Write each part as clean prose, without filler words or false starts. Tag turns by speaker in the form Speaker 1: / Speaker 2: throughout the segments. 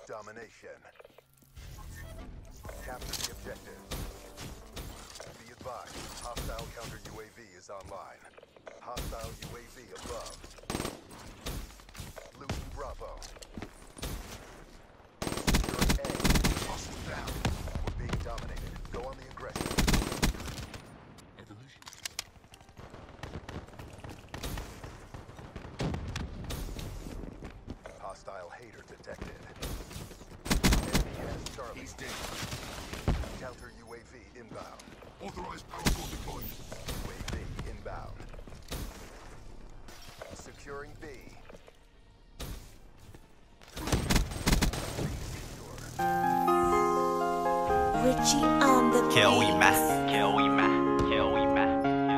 Speaker 1: Domination. Capture the objective. Be advised, hostile counter UAV is online. Hostile UAV above. Losing Bravo. Securing A. Hostile down. We're being dominated. Go on the aggression.
Speaker 2: Evolution.
Speaker 1: Hostile hater detected. Enemy has Charlie.
Speaker 2: He's dead.
Speaker 1: Counter UAV inbound.
Speaker 2: Authorized power cord deployed.
Speaker 1: UAV inbound. Securing B. B secure.
Speaker 3: Richie on the
Speaker 4: Kill we
Speaker 3: beat.
Speaker 4: mess. Kill we mess. Kill we mess.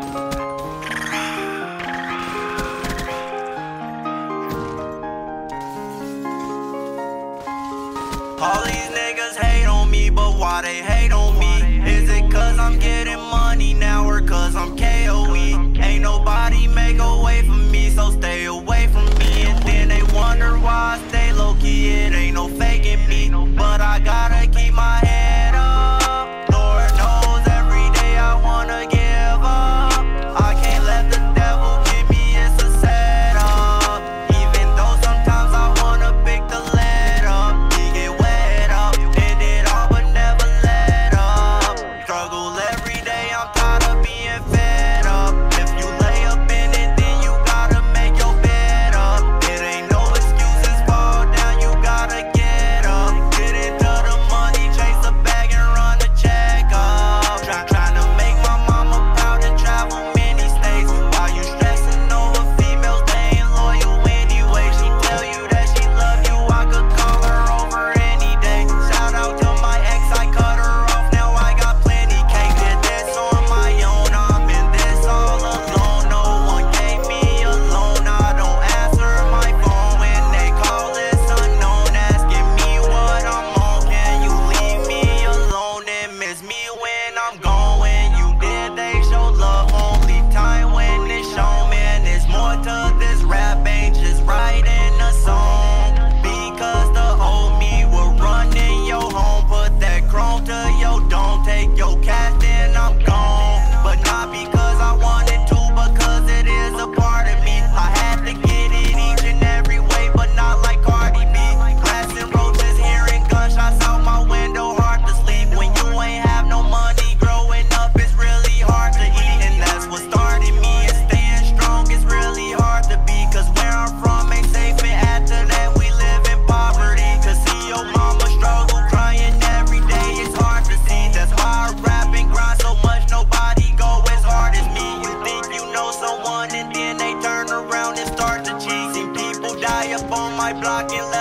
Speaker 4: All these niggas hate on me, but why they hate on me? Is it cause I'm getting money now or cause I'm KOE? Ain't nobody make a way for me, so stay away from me. And then they wonder why I stay low-key, it ain't no faking me. But I gotta keep my head up. Lord knows every day I wanna give up. I can't let the devil get me, it's a setup. Even though sometimes I wanna pick the lead up. He get wet up, did it all but never let up. Struggle every day, I'm tired of being fed up. If you lay up in it, then you gotta make your bed up. It ain't no excuses, fall down, you gotta get up. Get into the money, chase the bag and run the check up. Trying to make my mama proud and travel many states. While you stressing over females, they ain't loyal anyway. She tell you that she love you, I could call her over any day. Shout out to my ex, I cut her off, now I got plenty cake. Did this on my own, I'm in this all alone. No one gave me a loan, I don't answer my phone when they call, it's unknown. Asking me what I'm on, can you leave me alone and miss me when I'm gone? When you did, they show love, only time when it's shown. Man, there's more to this rap, ain't just writing a song. Because the old me will run in your home, put that chrome to your dome, take your cash, then I'm gone. But not because I wanted to, because it is a part of me. I had to get it each and every way, but not like Cardi B. Rats and roaches, hearing gunshots out my window, hard to sleep. When you ain't have no money, growing up it's really hard to eat. And that's what started me, and staying strong is really hard to be. Cause where I'm from ain't safe, and after that we live in poverty. To see your mama struggle, crying every day, it's hard to see. That's why I rap and grind so much, nobody go as hard as me. You think you know someone and then they turn around and start to cheat. Seen people die up on my block and